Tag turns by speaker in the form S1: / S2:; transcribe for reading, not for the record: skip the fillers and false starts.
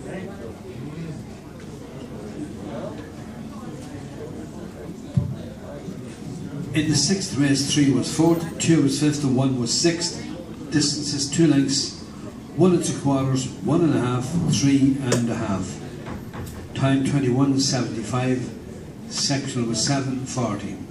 S1: In the sixth race, 3 was fourth, 2 was fifth, and 1 was sixth. Distances 2 lengths, 1 3/4, 1 1/2, 3 1/2. Time 21:75. Sectional was 7:40.